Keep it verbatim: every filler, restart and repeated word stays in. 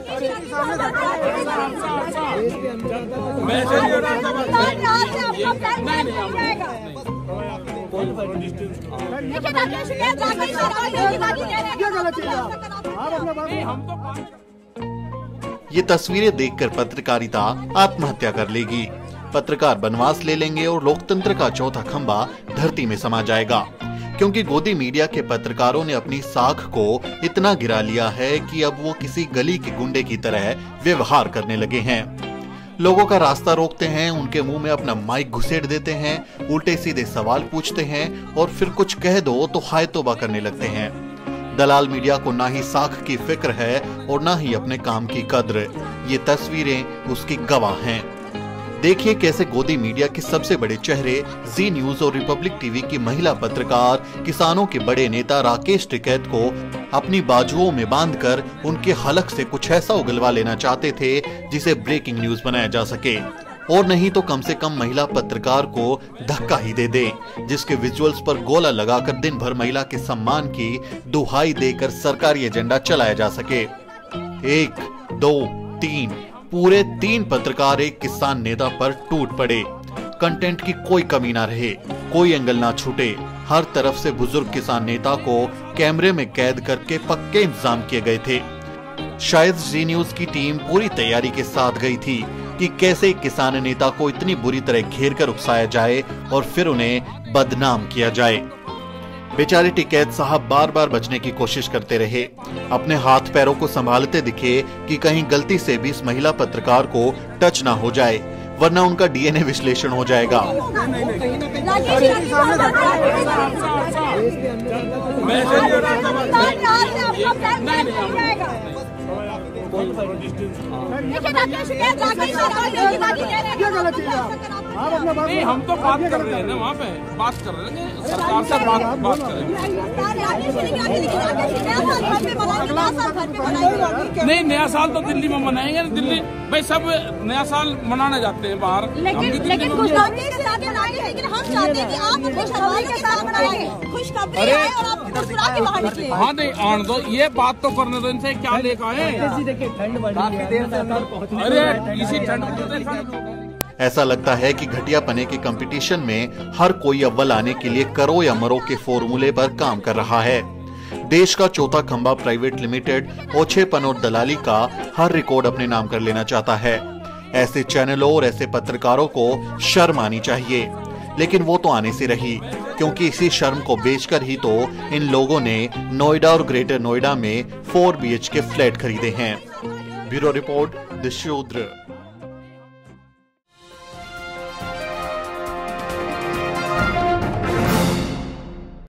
ये तस्वीरें देखकर पत्रकारिता आत्महत्या कर लेगी। पत्रकार बनवास ले लेंगे और लोकतंत्र का चौथा खंभा धरती में समा जाएगा, क्योंकि गोदी मीडिया के पत्रकारों ने अपनी साख को इतना गिरा लिया है कि अब वो किसी गली के गुंडे की तरह व्यवहार करने लगे हैं। लोगों का रास्ता रोकते हैं, उनके मुंह में अपना माइक घुसेड़ देते हैं, उल्टे सीधे सवाल पूछते हैं और फिर कुछ कह दो तो हाय तौबा करने लगते हैं। दलाल मीडिया को ना ही साख की फिक्र है और ना ही अपने काम की कद्र। ये तस्वीरें उसकी गवाह हैं। देखिए कैसे गोदी मीडिया के सबसे बड़े चेहरे जी न्यूज और रिपब्लिक टीवी की महिला पत्रकार किसानों के बड़े नेता राकेश टिकैत को अपनी बाजुओं में बांधकर उनके हलक से कुछ ऐसा उगलवा लेना चाहते थे जिसे ब्रेकिंग न्यूज बनाया जा सके, और नहीं तो कम से कम महिला पत्रकार को धक्का ही दे दे, जिसके विजुअल्स पर गोला लगाकर दिन भर महिला के सम्मान की दुहाई देकर सरकारी एजेंडा चलाया जा सके। एक, दो, तीन पूरे तीन पत्रकार एक किसान नेता पर टूट पड़े। कंटेंट की कोई कमी ना रहे, कोई एंगल ना छूटे। हर तरफ से बुजुर्ग किसान नेता को कैमरे में कैद करके पक्के इंतजाम किए गए थे। शायद जी न्यूज की टीम पूरी तैयारी के साथ गई थी कि कैसे किसान नेता को इतनी बुरी तरह घेर कर उकसाया जाए और फिर उन्हें बदनाम किया जाए। बेचारे टिकैत साहब बार बार बचने की कोशिश करते रहे, अपने हाथ पैरों को संभालते दिखे कि कहीं गलती से भी इस महिला पत्रकार को टच ना हो जाए, वरना उनका डीएनए विश्लेषण हो जाएगा। नहीं, हम तो बात कर रहे हैं ना, वहाँ पे बात कर रहे हैं, सरकार से बात बात कर रहे हैं। नहीं, नया साल तो दिल्ली में मनाएंगे। दिल्ली भाई सब नया साल मनाने जाते हैं बाहर, लेकिन लेकिन खुशखबरी के साथ मनाएंगे, लेकिन हम चाहते हैं कि आप खुशखबरी के साथ मनाएंगे, खुशखबरी है और आप मुस्कुरा के बाहर निकले। हाँ नहीं आन दो, ये बात तो करने दो, इनसे क्या लेकर आए। अरे इसी ठंड ऐसा लगता है कि घटियापने के कंपटीशन में हर कोई अव्वल आने के लिए करो या मरो के फॉर्मूले पर काम कर रहा है। देश का चौथा खंभा प्राइवेट लिमिटेड ओछेपन और दलाली का हर रिकॉर्ड अपने नाम कर लेना चाहता है। ऐसे चैनलों और ऐसे पत्रकारों को शर्म आनी चाहिए, लेकिन वो तो आने से रही, क्योंकि इसी शर्म को बेचकर ही तो इन लोगों ने नोएडा और ग्रेटर नोएडा में four B H K flat खरीदे हैं। ब्यूरो रिपोर्ट, द शूद्र।